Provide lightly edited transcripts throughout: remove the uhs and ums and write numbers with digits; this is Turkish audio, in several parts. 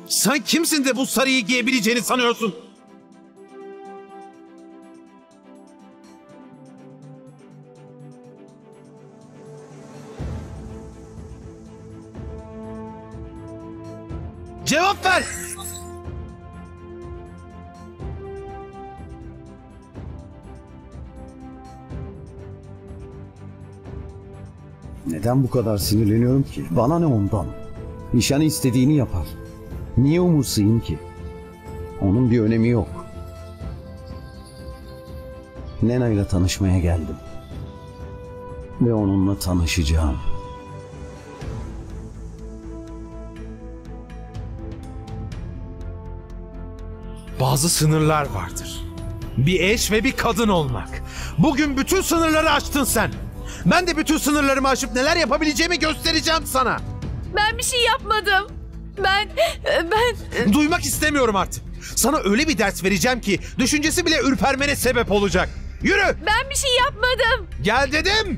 Sen kimsin de bu sarıyı giyebileceğini sanıyorsun? Cevap ver! Neden bu kadar sinirleniyorum ki? Bana ne ondan? Nişanı istediğini yapar. Niye umursayayım ki? Onun bir önemi yok. Nena ile tanışmaya geldim. Ve onunla tanışacağım. Bazı sınırlar vardır. Bir eş ve bir kadın olmak. Bugün bütün sınırları aştın sen. Ben de bütün sınırlarımı aşıp neler yapabileceğimi göstereceğim sana. Ben bir şey yapmadım. Ben... Duymak istemiyorum artık. Sana öyle bir ders vereceğim ki düşüncesi bile ürpermene sebep olacak. Yürü! Ben bir şey yapmadım. Gel dedim!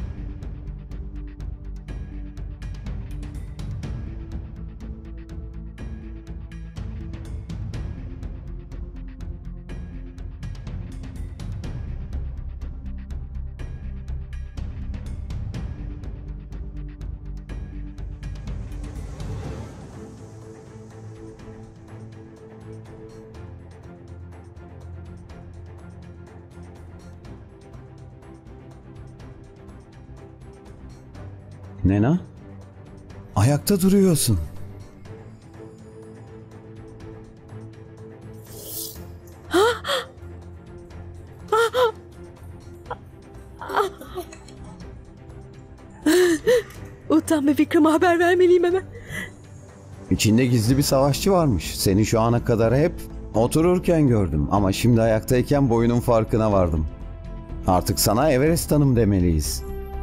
Nena? Ayakta duruyorsun. Uttam ve Vikram'a haber vermeliyim hemen. İçinde gizli bir savaşçı varmış. Seni şu ana kadar hep otururken gördüm. Ama şimdi ayaktayken boyunun farkına vardım. Artık sana Everest Hanım demeliyiz.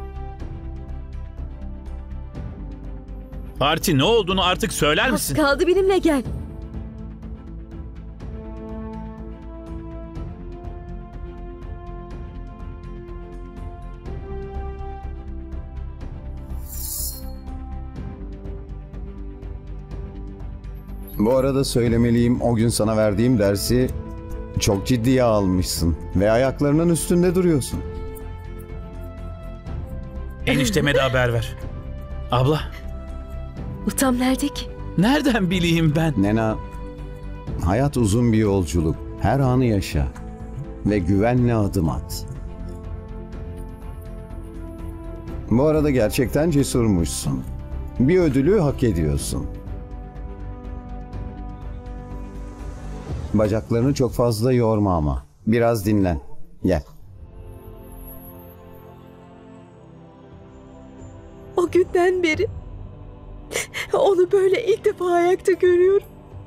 Arti, ne olduğunu artık söyler Az misin? kaldı, benimle gel. Bu arada söylemeliyim, o gün sana verdiğim dersi çok ciddiye almışsın. Ve ayaklarının üstünde duruyorsun. Enişteme de haber ver. Abla, Uttam nerede ki? nereden bileyim ben? Nena, hayat uzun bir yolculuk. Her anı yaşa. Ve güvenle adım at. Bu arada gerçekten cesurmuşsun. Bir ödülü hak ediyorsun. Bacaklarını çok fazla yorma ama. Biraz dinlen. Gel. O günden beri onu böyle ilk defa ayakta görüyorum.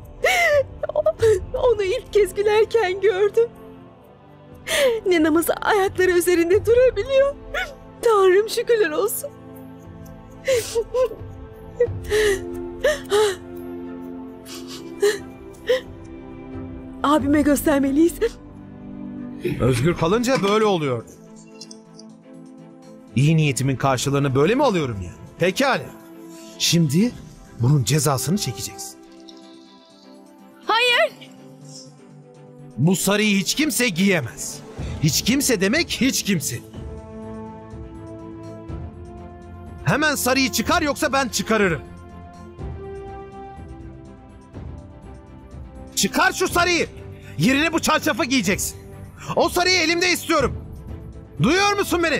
Onu ilk kez gülerken gördüm. Nenamız ayakları üzerinde durabiliyor. Tanrım şükürler olsun. Abime göstermeliyiz. Özgür kalınca böyle oluyor. İyi niyetimin karşılığını böyle mi alıyorum yani? Pekala. Şimdi bunun cezasını çekeceksin. Hayır. Bu sarıyı hiç kimse giyemez. Hiç kimse demek hiç kimse. Hemen sarıyı çıkar yoksa ben çıkarırım. Çıkar şu sarıyı. Yerine bu çarşafı giyeceksin. O sarıyı elimde istiyorum. Duyuyor musun beni?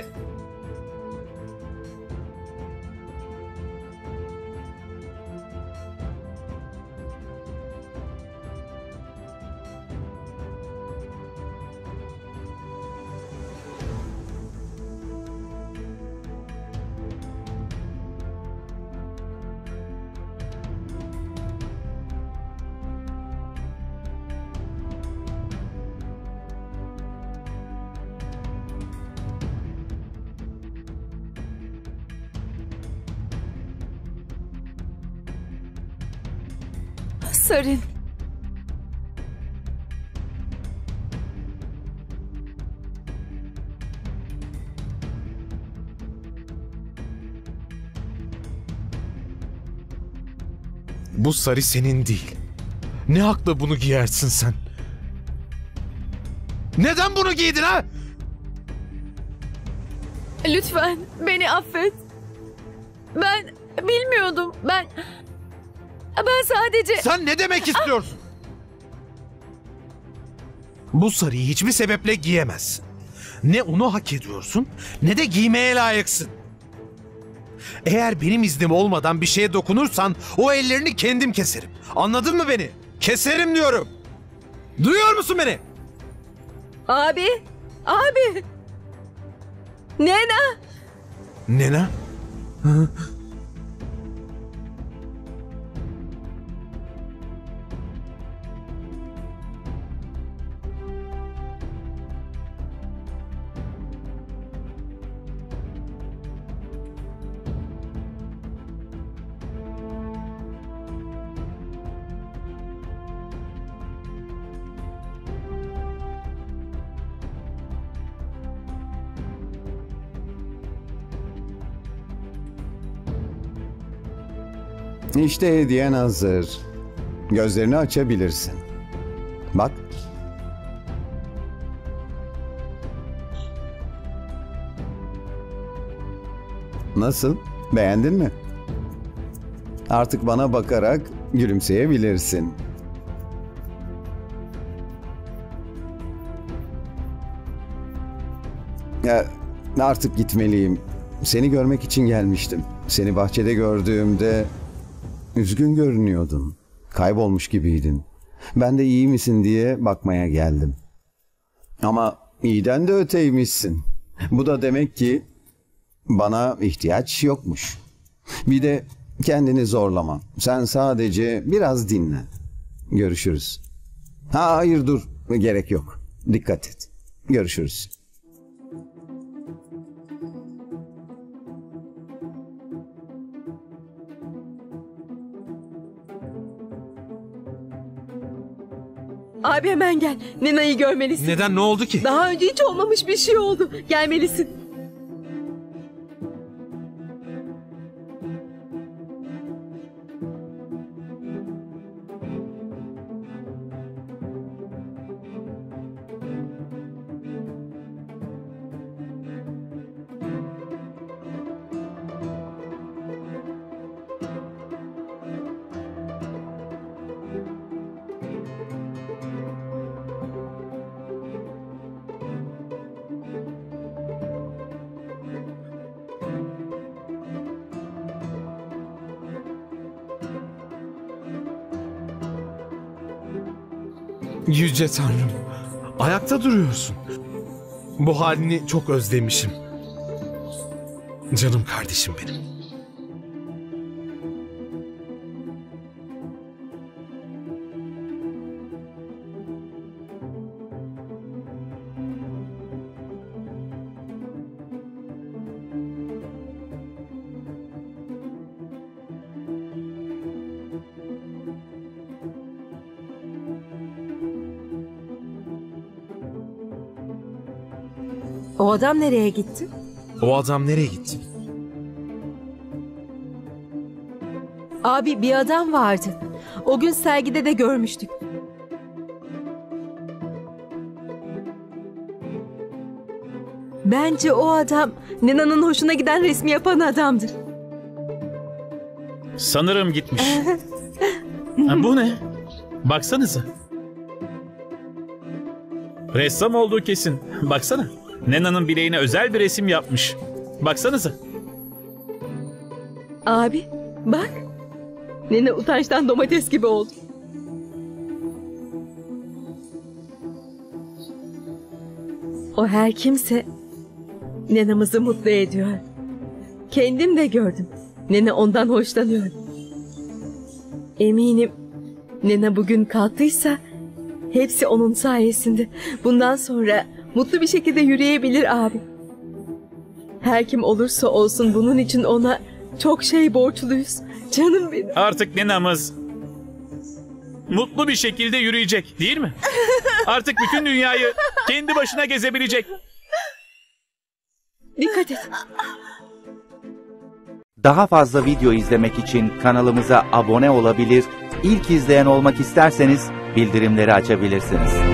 Sarın. Bu sarı senin değil. Ne hakla bunu giyersin sen? Neden bunu giydin ha? Lütfen beni affet. Ben bilmiyordum. Ben sadece... Sen ne demek istiyorsun? Bu sarıyı hiçbir sebeple giyemezsin. Ne onu hak ediyorsun ne de giymeye layıksın. Eğer benim iznim olmadan bir şeye dokunursan o ellerini kendim keserim. Anladın mı beni? Keserim diyorum. Duyuyor musun beni? Abi! Abi! Nena! Nena? İşte hediyen hazır. Gözlerini açabilirsin. Bak. Nasıl? Beğendin mi? Artık bana bakarak gülümseyebilirsin. Ya, artık gitmeliyim. Seni görmek için gelmiştim. Seni bahçede gördüğümde üzgün görünüyordun. Kaybolmuş gibiydin. Ben de iyi misin diye bakmaya geldim. Ama iyiden de öteymişsin. Bu da demek ki bana ihtiyaç yokmuş. Bir de kendini zorlama. Sen sadece biraz dinle. Görüşürüz. Hayır dur. Gerek yok. Dikkat et. Görüşürüz. Abi hemen gel. Nena'yı görmelisin. Neden, ne oldu ki? Daha önce hiç olmamış bir şey oldu. Gelmelisin. Yüce Tanrım, ayakta duruyorsun. Bu halini çok özlemişim. Canım kardeşim benim. O adam nereye gitti? O adam nereye gitti? Abi bir adam vardı. O gün sergide de görmüştük. Bence o adam Nena'nın hoşuna giden resmi yapan adamdır. Sanırım gitmiş. Ha, bu ne? Baksanıza. Ressam olduğu kesin. Baksana. Nena'nın bileğine özel bir resim yapmış. Baksanıza. Abi bak. Nena utançtan domates gibi oldu. O her kimse Nena'mızı mutlu ediyor. Kendim de gördüm. Nena ondan hoşlanıyor. Eminim Nena bugün kalktıysa hepsi onun sayesinde. Bundan sonra mutlu bir şekilde yürüyebilir abi. Her kim olursa olsun bunun için ona çok şey borçluyuz. Canım benim. Artık Nena'mız mutlu bir şekilde yürüyecek, değil mi? Artık bütün dünyayı kendi başına gezebilecek. Dikkat et. Daha fazla video izlemek için kanalımıza abone olabilir, ilk izleyen olmak isterseniz bildirimleri açabilirsiniz.